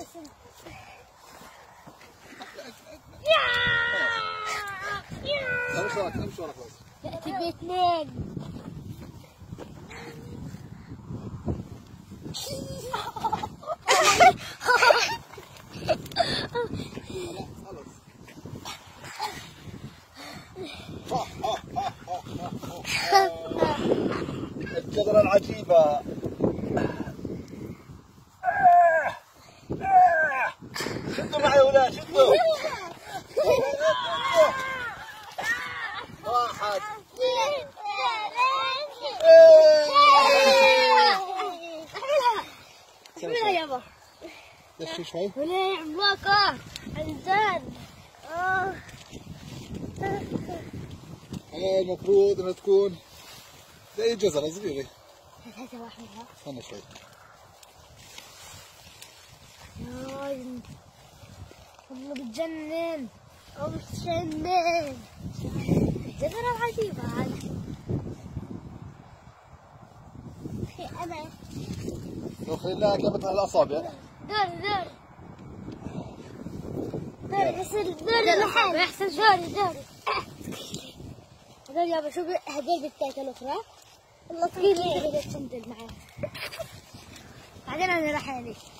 امشي وراك بس. يأتي باثنين. الجزرة العجيبة. شدوا معي يا ولاد، شدوا. واحد اثنين احملها يابا. دشي شوي. ولا عملاقة عندان. هي المفروض انها تكون زي جزرة صغيرة. هذا واحدها. استنى شوي. ياي والله بتجنن. بتجنن. الجزرة العجيبة هذه. أنا لو خليناها كبت على الأصابع. دوري دوري لحالي. أحسن دوري. هذول يابا شو هذول بالتاكل الأخرى. والله ثقيلة بدك تنزل معاه. بعدين أنا لحالي.